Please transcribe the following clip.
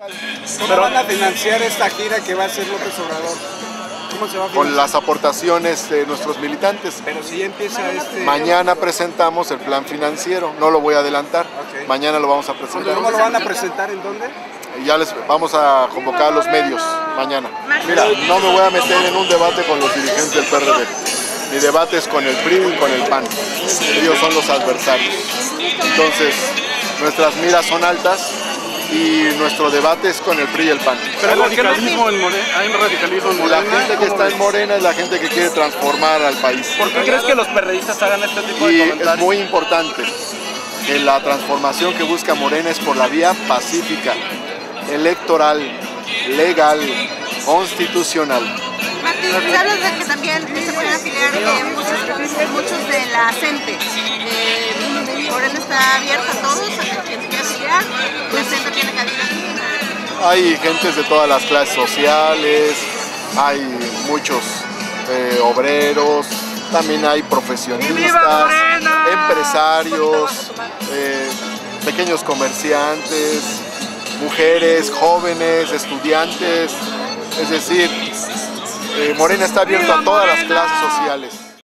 ¿Cómo van a financiar esta gira que va a hacer López Obrador? ¿Cómo se va a financiar? Con las aportaciones de nuestros militantes. Pero si ya empieza Mañana presentamos el plan financiero, no lo voy a adelantar. Ok. Mañana lo vamos a presentar. ¿Cómo lo van a presentar? ¿En dónde? Y ya les vamos a convocar a los medios mañana. Mira, no me voy a meter en un debate con los dirigentes del PRD. Mi debate es con el PRI y con el PAN. Ellos son los adversarios. Entonces, nuestras miras son altas y nuestro debate es con el PRI y el PAN. Pero hay radicalismo en Morena. La gente que está en Morena es la gente que quiere transformar al país. ¿Por qué crees que los perredistas hagan este tipo Y de es comentarios? muy importante que la transformación que busca Morena es por la vía pacífica, electoral, legal, constitucional. Martín, se habla de que también se pueden afiliar muchos de la CENTE. Morena está abierta a todos, a quien se quiera afiliar. La CENTE tiene cabida. Hay gentes de todas las clases sociales, hay muchos obreros, también hay profesionistas, empresarios, pequeños comerciantes, mujeres, jóvenes, estudiantes, es decir, Morena está abierto a todas las clases sociales.